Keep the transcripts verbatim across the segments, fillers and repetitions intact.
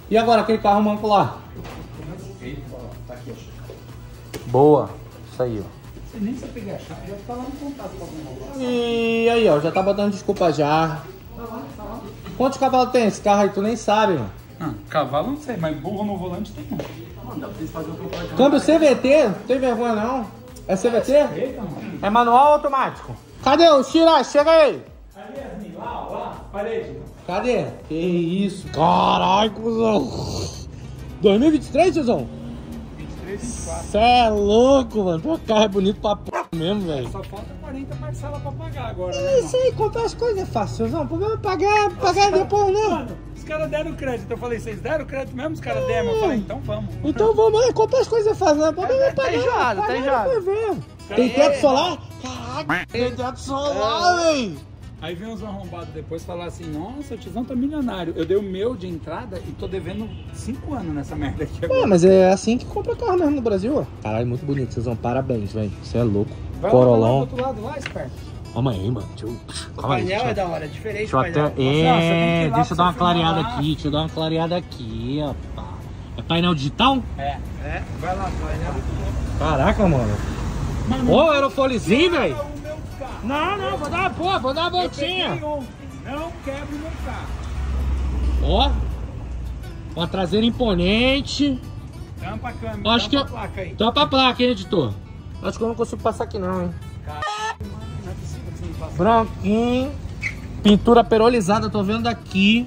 E agora aquele carro manco lá? Tá aqui, ó. Boa. Isso aí, ó. Você nem sabe pegar a chave, já tá lá no contato com algum. E aí, ó, já tá botando desculpa já. Tá lá, tá lá. Quantos cavalos tem esse carro aí? Tu nem sabe, mano. Ah, cavalo não sei, mas burro no volante tem um. Mano, dá pra vocês fazerem um pouco. Câmbio C V T? Não tem vergonha não. É C V T? Eita, mano. É manual ou automático? Cadê o Shira? Chega aí. Ali, Yasmin, lá, lá, parede. Cadê? Que isso? Caralho, cuzão. dois mil e vinte e três, tiozão? vinte e três, vinte e quatro. Cê é louco, mano. Teu carro é bonito pra p mesmo, velho. Só falta quarenta parcelas pra pagar agora, né, Isso aí, comprar as coisas é fácil, tiozão. O problema é pagar, pagar depois, né? Mano, os caras deram crédito. Eu falei, vocês deram crédito mesmo? Os caras deram. Eu falei, então vamos. Então vamos aí, comprar as coisas é fácil, né? O problema é pagar. Tá enjoado, tá enjoado. Tem teto solar? Caraca, tem teto solar, velho. Aí vem uns arrombados depois falar assim, nossa, o tiozão tá milionário. Eu dei o meu de entrada e tô devendo cinco anos nessa merda aqui agora. É, mas é assim que compra carro mesmo no Brasil, ó. Caralho, muito bonito, tiozão. Parabéns, velho. Você é louco. Vai Corolão. lá, vai lá do outro lado, lá, esperto. Calma aí, mano. Deixa eu... O Calma aí, painel deixa é eu... da hora, é diferente Deixa eu o painel. até... Nossa, tem que ir É, lá deixa eu pra dar uma você clareada filmar lá. aqui. Deixa eu dar uma clareada aqui, ó. Pá. É painel digital? É. É, vai lá, painel. Caraca, mano. Mano, Ô, aerofolezinho, velho. o meu carro. Não, não, vou dar uma porra, vou dar uma Eu peguei voltinha. ontem. Não quebre o meu carro. Ó. Uma traseira imponente. Tampa a câmera, Acho que tampa eu... a placa aí. Tampa a placa, hein, editor? Acho que eu não consigo passar aqui não, hein. Não é possível que você não faça. Branquinho. Pintura perolizada, tô vendo aqui.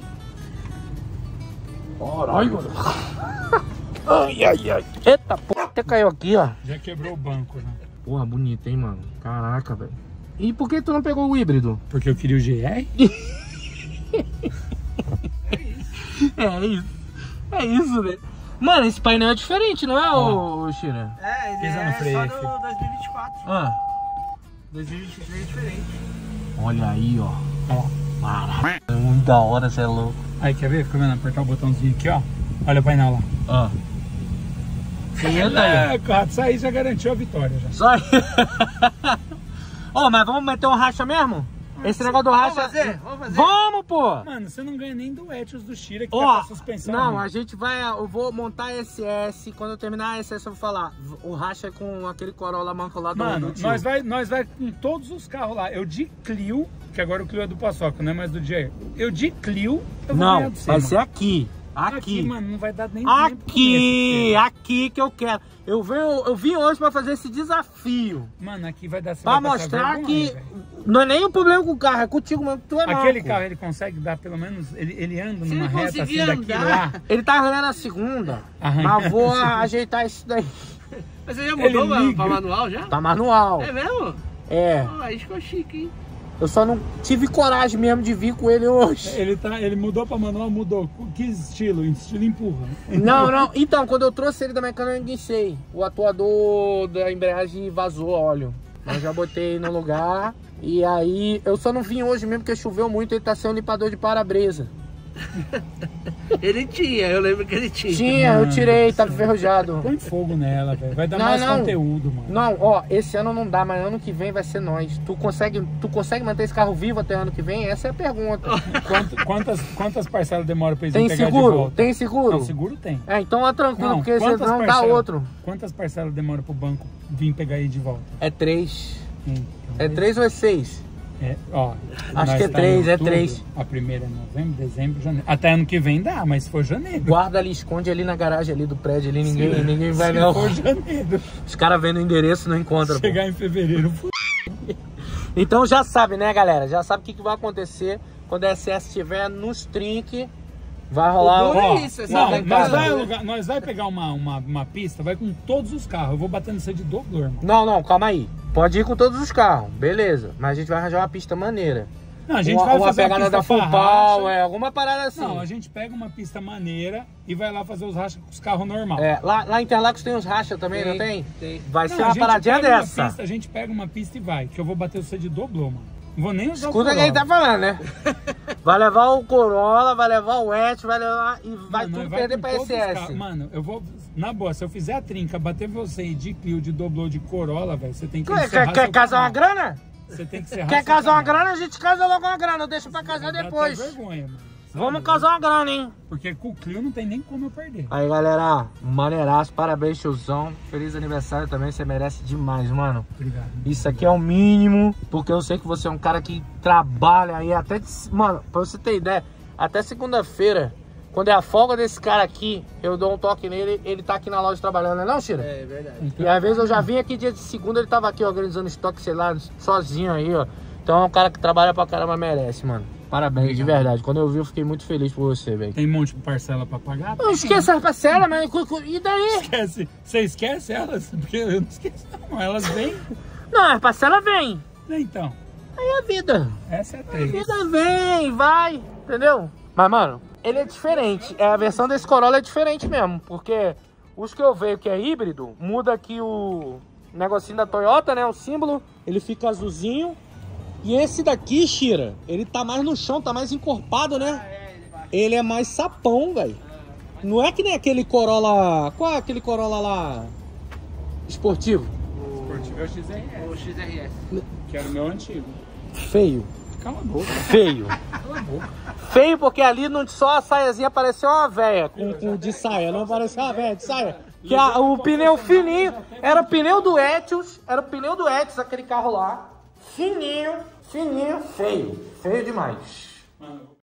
Caralho, mano. Ai, ai, ai. Eita, porra, até caiu aqui, ó. Já quebrou o banco, né? Porra, bonito, hein, mano. Caraca, velho. E por que tu não pegou o híbrido? Porque eu queria o G R? É isso. É isso, velho. Mano, esse painel é diferente, não é, ô, ô Shira? É, ele Pisa no é freio, só filho. do dois mil e vinte e quatro. Ah, dois mil e vinte e três é diferente. olha aí, ó. Ó. Caraca, é muito da hora, você é louco. Aí, quer ver? Fica vendo? Apertar o botãozinho aqui, ó. Olha o painel lá. Ó. Senta aí. É, cara, isso aí já garantiu a vitória, já. Só aí. Ó, mas vamos meter um racha mesmo? Esse negócio do racha... Vamos fazer? Vamos fazer? Vamos, pô! Mano, você não ganha nem do Etios do Shira que Ó, tá com a suspensão. não, né? a gente vai, eu vou montar a S S, quando eu terminar a S S eu vou falar, o racha é com aquele Corolla manco lá do, Mano, do tio. nós vai, nós vai com todos os carros lá. Eu de Clio, que agora o Clio é do Paçoca, não é mais do Jair. Eu de Clio, eu vou ganhar Não, do você, vai mano. ser aqui, aqui, Aqui, mano, não vai dar nem aqui, nem aqui que eu quero. Eu vim, eu vim hoje pra fazer esse desafio, Mano, aqui vai dar... você pra vai passar mostrar vergonha, que velho. não é nem um problema com o carro, é contigo mesmo, que tu é Aquele manco. carro, ele consegue dar pelo menos... Ele, ele anda Se numa ele reta assim conseguir daqui andar. lá. Ele tá arranhando a segunda, Arranhando mas vou a segunda. ajeitar isso daí. Mas você já mudou pra, liga. pra manual já? Tá manual, É mesmo? é. Oh, aí ficou chique, hein? Eu só não tive coragem mesmo de vir com ele hoje. Ele, tá, ele mudou pra manual, mudou. Que estilo? Estilo empurra. Não, não. Então, quando eu trouxe ele da mecânica, eu enguichei. O atuador da embreagem vazou óleo. Eu já botei no lugar. E aí, eu só não vim hoje mesmo porque choveu muito. Ele tá sem um limpador de para-brisa. Ele tinha, eu lembro que ele tinha. Tinha, eu tirei, tava enferrujado. Põe fogo nela, velho. Vai dar Não, mais não. conteúdo, mano. Não, ó, esse ano não dá, mas ano que vem vai ser nós. Tu consegue, tu consegue manter esse carro vivo até ano que vem? Essa é a pergunta. Quanto- quantas, quantas parcelas demora pra eles Tem pegar de seguro? volta? Tem seguro? Não, seguro tem. É, então é tranquilo, Não, porque quantas senão dá parcelas? outro. Quantas parcelas demora pro banco vir pegar aí de volta? É três. Então, É três ou é seis? É, ó, Acho nós que é tá três, em é outubro, três. A primeira é novembro, dezembro, janeiro. Até ano que vem dá, mas se for janeiro. Guarda ali, esconde ali na garagem ali do prédio ali, ninguém, Se- ninguém vai se não. for janeiro. Os caras vendo o endereço não encontram. pô. Chegar em fevereiro, f... Então já sabe, né, galera? Já sabe o que, que vai acontecer quando a S S estiver nos trinques. Vai rolar O duro é ó, isso, essa não, daqui. Nós casa. vai, alugar- nós vai pegar uma, uma, uma pista, vai com todos os carros. Eu vou batendo você de dobro, irmão. não, não, calma aí. Pode ir com todos os carros, beleza. Mas a gente vai arranjar uma pista maneira. Não, a gente uma vai uma fazer pegada uma da pista full pra pau, racha. é, alguma parada assim. Não, a gente pega uma pista maneira e vai lá fazer os rachas com os carros normais. É, lá, lá em Interlagos tem uns racha também, não tem? Tem. Vai Não, ser a uma gente paradinha pega uma dessa. pista, a gente pega uma pista e vai, que eu vou bater você de dobro, mano. Não vou nem usar Escuta o o que ele tá Corolla. falando, né? Vai levar o Corolla, vai levar o Etio, vai levar e vai Mano, tudo vai perder com pra todos os S S. carros. Mano, eu vou... Na boa, se eu fizer a trinca, bater você de Clio, de Doblô, de Corolla, velho, você tem que Quer, encerrar quer, quer seu casar uma canal. grana? Você tem que encerrar Quer seu casar uma canal. grana? A gente casa logo uma grana, deixa pra casar Dá depois. até vergonha, mano. Vamos casar uma grana, hein? Porque com o Clio não tem nem como eu perder. Aí, galera, maneiraço, parabéns, tiozão. Feliz aniversário também, você merece demais, mano. Obrigado. Isso aqui é o mínimo, porque eu sei que você é um cara que trabalha aí até... De... Mano, pra você ter ideia, até segunda-feira, quando é a folga desse cara aqui, eu dou um toque nele, ele tá aqui na loja trabalhando, não é não, Chira? É verdade. E às vezes eu já vim aqui dia de segunda, ele tava aqui organizando estoque, sei lá, sozinho aí, ó. Então é um cara que trabalha pra caramba, merece, mano. Parabéns, obrigado. De verdade. Quando eu vi, eu fiquei muito feliz por você, velho. Tem um monte de parcela pra pagar? Não esqueça as parcelas, mas e daí? Esquece. Você esquece elas? Porque eu não esqueço, não. Elas vêm. Não, as parcelas vêm. Então. Aí é a vida. Essa é a A três. vida vem, vai, entendeu? Mas, mano, ele é diferente. É, a versão desse Corolla é diferente mesmo. Porque os que eu vejo que é híbrido, muda aqui o negocinho da Toyota, né? O símbolo, ele fica azulzinho. E esse daqui, Shira, ele tá mais no chão, tá mais encorpado, né? Ele é mais sapão, velho. Não é que nem aquele Corolla... Qual é aquele Corolla lá? Esportivo? Esportivo é o X R S. O X R S. Que era o meu antigo. Feio. Cala a boca. Feio. Cala a boca. Feio porque ali não só a saiazinha parecia uma véia com, com de saia, não parecia uma véia de saia. Que a, o pneu fininho, era o pneu do Etios, era o pneu do Etios, aquele carro lá. Fininho, fininho, feio. Feio demais. Mano,